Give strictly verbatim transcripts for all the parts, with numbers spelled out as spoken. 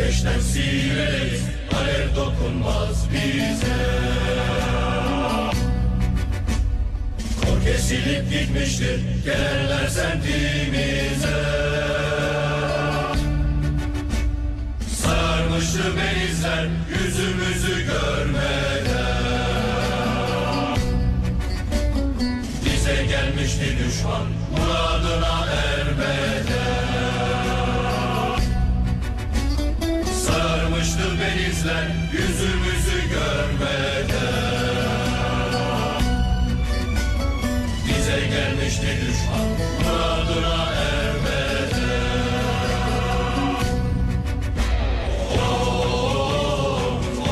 Ateşten sileriz, alev dokunmaz bize. Kor kesilip gitmiştir, gelenler semtimize. Sararmıştı benizler, yüzümüzü görmeden. Bize gelmişti düşman, muradına ermeden. Sararmıştı benizler, yüzümüzü görmeden. Bize gelmişti düşman, muradına ermeden. Oh, oh,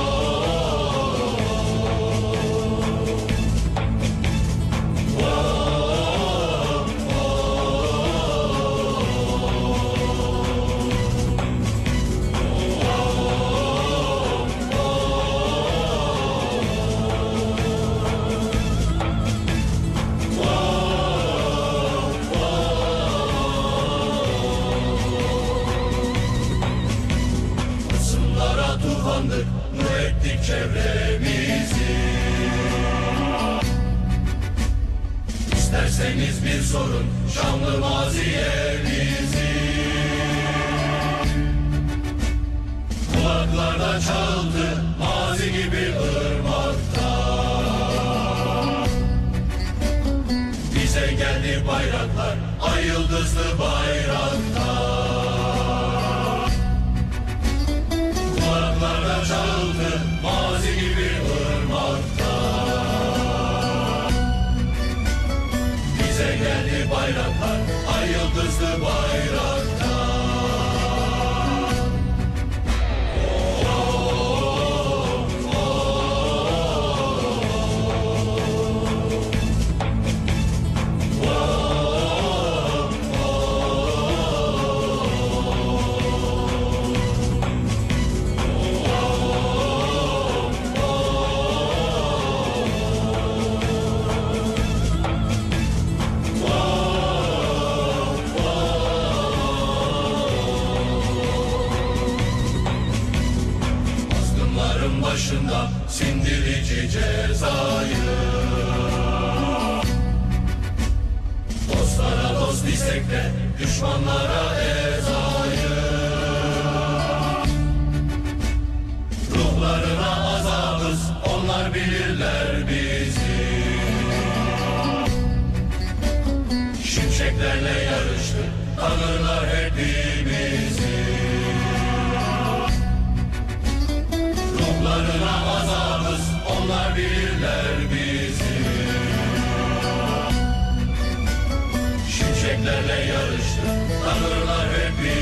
tufandık, nur ettik çevremizi. İsterseniz bir sorun şanlı maziye bizi. Kulaklarda çaldı mazi gibi ırmakta. Bize geldi bayraklar, ay yıldızlı bayraklar. Kulaklarda çaldı mazi gibi ırmakta. Bize geldi bayraklar, ay yıldızlı bayrakta. Başında sindirici cezayı. Dostlara dost istek de düşmanlara ezayı. Ruhlarına azabız, onlar bilirler bizi. Şimşeklerle yarıştı, tanırlar hepimizi. Ruhlarına azabız, onlar bilirler bizi. Şimşeklerle yarıştı, tanırlar hep bizi.